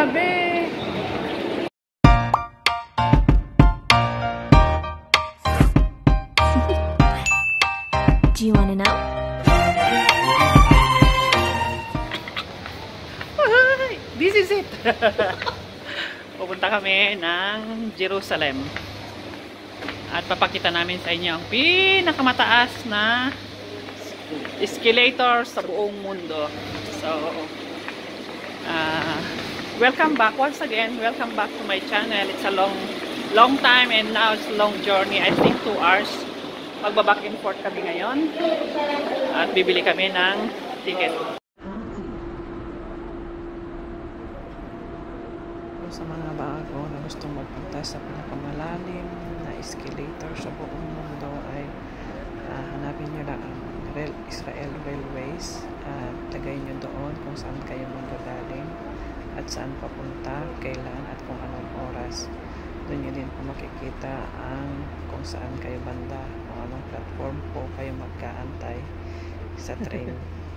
Grabe! Do you wanna know? This is it! Pupunta kami ng Jerusalem. At papakita namin sa inyo ang pinakamataas na escalator sa buong mundo. So, welcome back once again. Welcome back to my channel. It's a long time and now it's a long journey. I think 2 hours. Magbaback and forth kami ngayon. At bibili kami ng ticket. Sa mga bago na gustong magpunta sa pinakamalalim na escalator sa buong mundo ay hanapin nyo lang ang Israel Railways at tagay nyo doon kung saan kayo manggagaling at saan papunta, kailan at kung anong oras. Doon nyo din po makikita ang kung saan kayo banda, kung anong platform po kayo magkaantay sa train.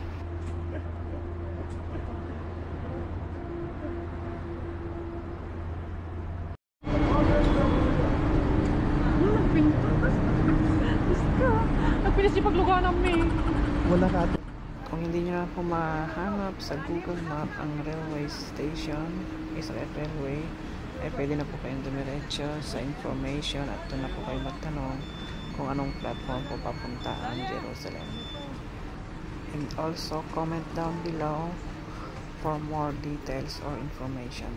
Paglugar namin. Wala ka. Kung hindi nyo na po mahanap sa Google Map ang railway station, Israel Railway, ay pwede na po kayong dumiretso sa information at doon na po kayo magtanong kung anong platform po papunta ang Jerusalem. And also comment down below for more details or information.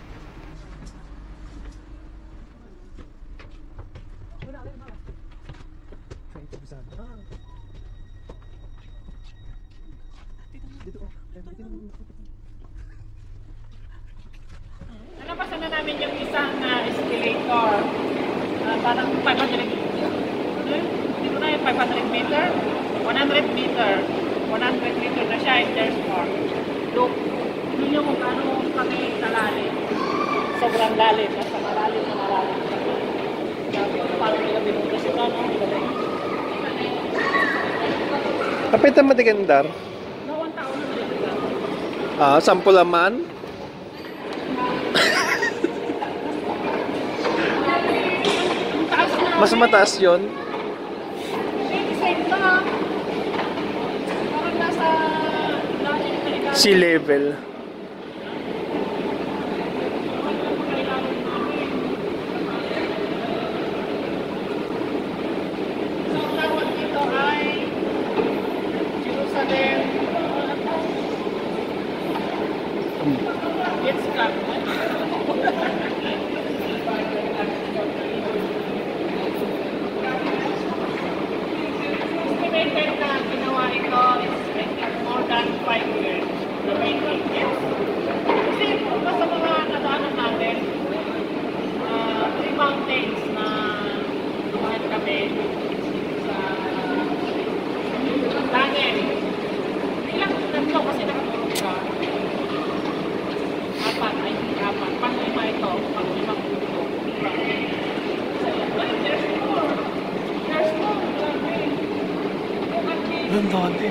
Nalapasan na namin yung isang escalator. Parang 500 dito na yung 500 meter, 100 meter, 100 meter na siya and there's more. Look, hindi nyo kung paano kami kalalim. Sobrang lalim, nasa malalim na malalim. Parang nila binutas ito, no? Kapit naman digandar? Nawang tao na nila. Sampul naman? Mas mataas yun? Same lang. Parang nasa Sea level. So, tawag dito ay Jerusalem. It's club. Estimated na ginawa ito is I think more than 5 years. The making. Yes. Kasi sa mga nadaanan natin, 3 mountains na dumaan kami sa langit. Ilang tatlo kasi nakatulog ka. 4, ay hindi 4. Pang-5 ito. Pang-5 puto. There's more. There's more. Ganda din.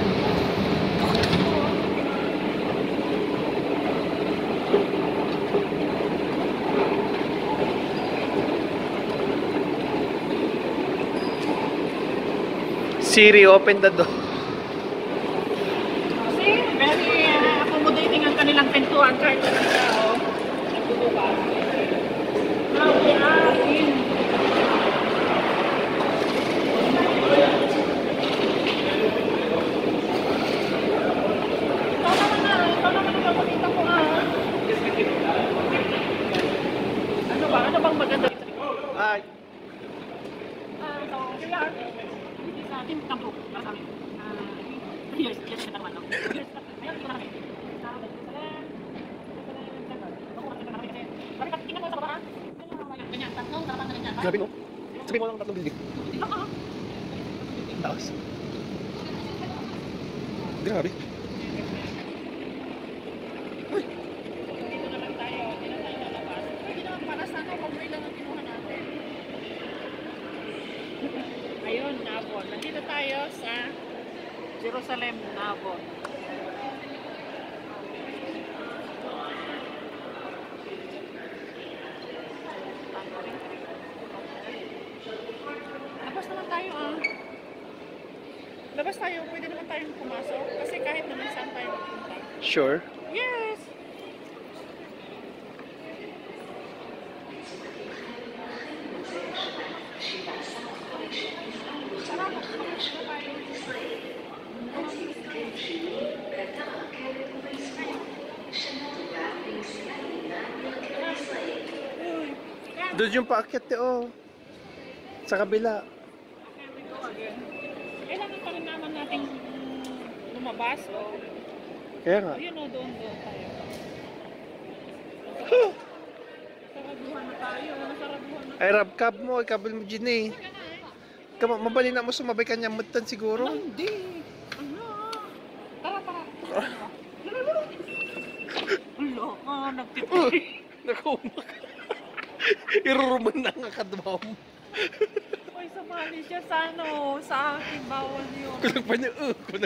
Siri, open the door. Kasi very accommodating ang kanilang pintuan kahit na ng tao. Nagbubukas. Now we are in ito naman ang papakita ko Ano bang maganda? Ay. So here we are. This is Team Campo. Para sa amin. Yes, ito naman. Ayun, ito na namin. Tingnan mo sa baba. Ganyan, tatlong tarapang na ganyan. Grabe no? Sabihin mo lang 3 building. Taas. Grabe. Dito na lang tayo. Hindi na tayo lalabas. Hindi naman para sa ako. Pag-way lang ang kinuha natin. Ayun, Nabon. Nandito tayo sa Jerusalem, Nabon. tayo, pwede naman tayong pumasok. Kasi kahit naman saan tayo magpunta. Sure. Yes! Doon yung paakyat oh. Sa kabila. Kailangan pa rin naman natin lumabas o. Kaya nga. Ayun o, doon tayo. Sarabuhan na tayo, nasarabuhan na. Ay, rab cab mo, ikabil mo dyan eh. Mabali na mo sumabay ka niya mutan siguro. Hindi. Ano? Tara. Ulo ka, nagtitiri. Nakumak. Iruruman na nga kadmam. Ay, sumali siya sa ano, sa akin, bawal yun. Kulang pa niya,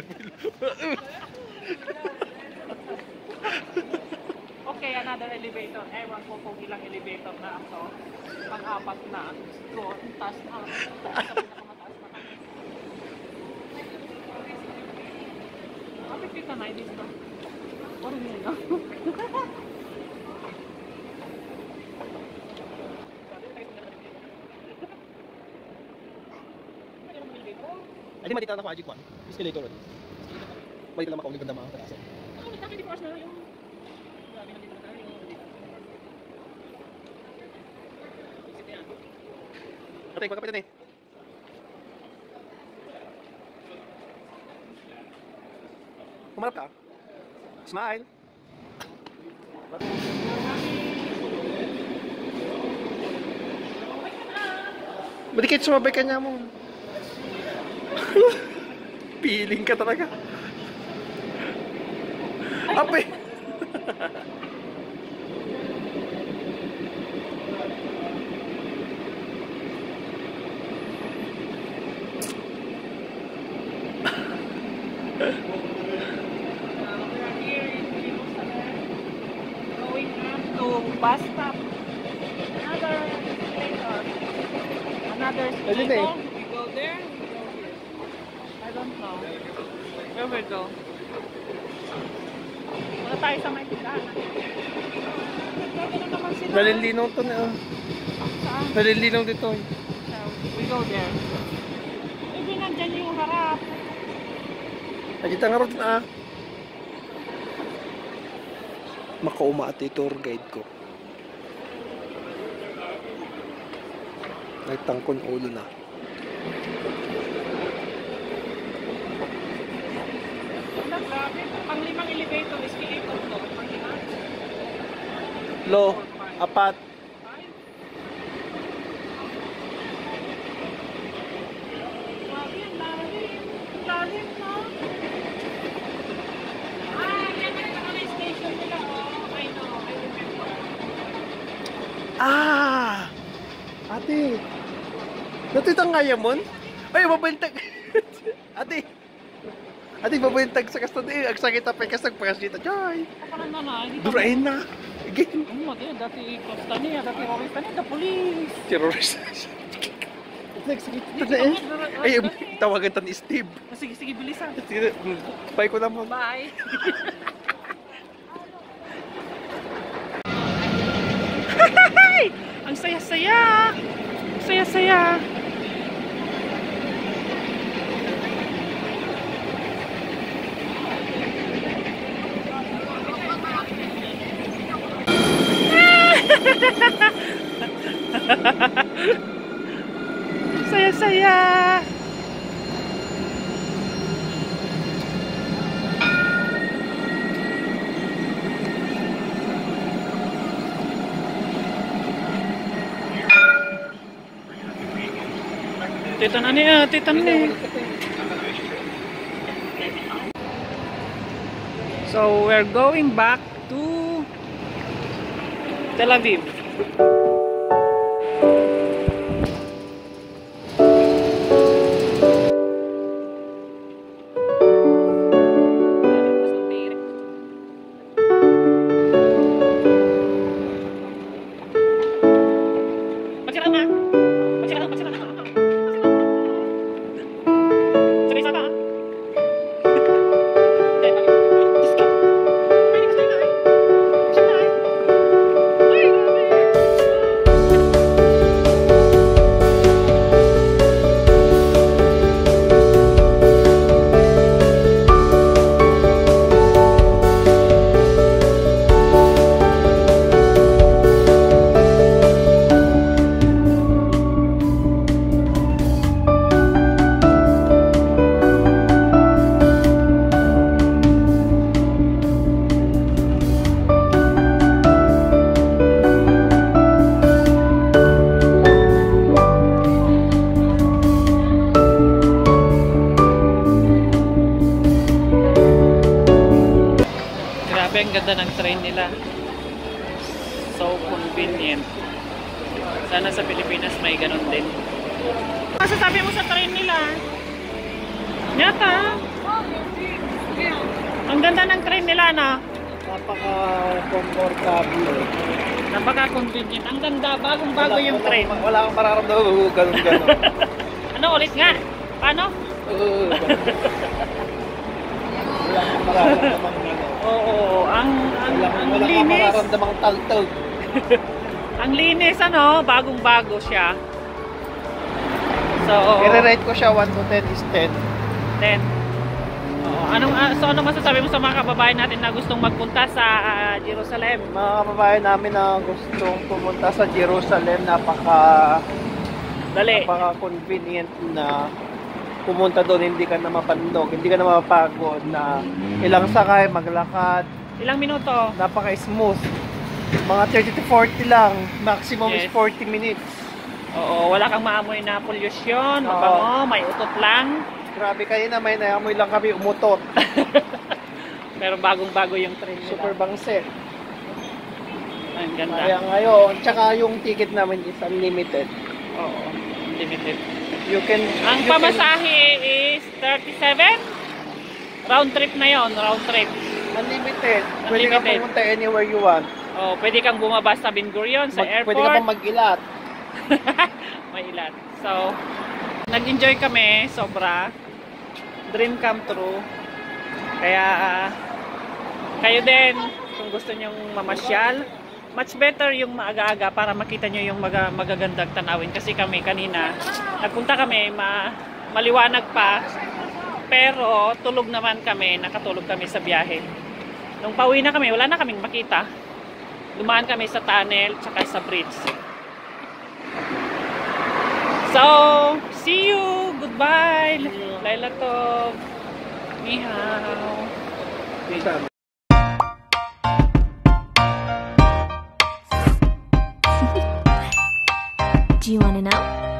Okay, another elevator. Ewan ko kung ilang elevator na ako. Pang-apat na. Doon, taas na. Sa pinakamataas na kami. Kapit kita na, dito. Parang yun, no? Ay, di matita na magic one. Escalator ron. Balik lang makauli ganda mga katasan. Ako, nagkakit ko na yung... Grabe na dito na tayo. Atay, magkapitan eh. Kumarap ka. Smile. Ba't kahit sumabay ka niya mo? Piling ka talaga. Ape! Going up to bus stop. Another elevator. Another escalator. We go there. We go here. I don't know. Where we go? Wala tayo sa may tindahan. Gagano naman sila. Nalilinaw to na. Saan? Nalilinaw dito. So, we go there. Maybe nandyan yung harap. Nakita nga rin na. Makauma at tour guide ko. Nagtangkon ulo na. Wala, grabe. Pang-limang elevator, escalator to. Pang-lima. Lo, apat. Grabe, ang lalim. Ang lalim, no? Yan na yung station nila. Oh, I know. I remember. Ate. Natitang nga yamon? Ay, babayintag. Ate, babayintag sa kastad eh. Ang sakit apay kastag pakasita. Joy. Kapalan na na. Durain na. Again. Ano, dati costa niya, dati terorista niya, the police. Terrorist. Nagsakit na eh. Ay, tawagan tan ni Steve. Sige, bilisan. Sige, bye ko naman. Bye. Ang saya-saya. Saya-saya. Saya-saya. Titan ni. So we're going back to Tel Aviv. ganda ng train nila. So convenient. Sana sa Pilipinas may ganun din. Masasabi mo sa train nila? Nyata. Ang ganda ng train nila na. Napaka-comfortable. Napaka-convenient. Ang ganda, bagong-bago yung train. Wala kang mararamdaman, ganun. Ano ulit nga? Paano? Wala kang mararamdaman gano'n. Oo, ang Wala kang linis. mararamdaman taltog. Ang linis, ano? Bagong-bago siya. So, I-rate ko siya 1 to 10 is 10. 10. Oo. Ano masasabi mo sa mga kababayan natin na gustong magpunta sa Jerusalem? Mga kababayan namin na gustong pumunta sa Jerusalem, Dali. napaka-convenient na pumunta doon, hindi ka na mapandog, hindi ka na mapapagod na ilang sakay, maglakad, Ilang minuto? napaka-smooth. Mga 30 to 40 lang, maximum is Yes. 40 minutes. Oo, wala kang maamoy na pollution, Oo. mabango, may utot lang. Grabe kayo na, may naamoy lang kami umutot. Pero bagong-bago yung train nila. Super bangse. Ang ganda. Kaya ngayon, tsaka yung ticket namin is unlimited. Oo, limited. Ang Ang pamasahe is 37? Round trip na yon, round trip. Unlimited. Pwede ka Unlimited. pumunta anywhere you want. Oh, pwede kang bumaba sa Ben Gurion, sa airport. Pwede ka pa mag-ilat. May ilan. So, nag-enjoy kami, sobra. Dream come true. Kaya, kayo din, kung gusto nyong mamasyal, much better yung maaga-aga para makita nyo yung magagandang tanawin. Kasi kami kanina, nagpunta kami, maliwanag pa, pero tulog naman kami, nakatulog kami sa biyahe. Nung pauwi na kami, wala na kaming makita. Dumaan kami sa tunnel, tsaka sa bridge. So, see you. Goodbye. Laila Tov. Ni hao. Do you want to know?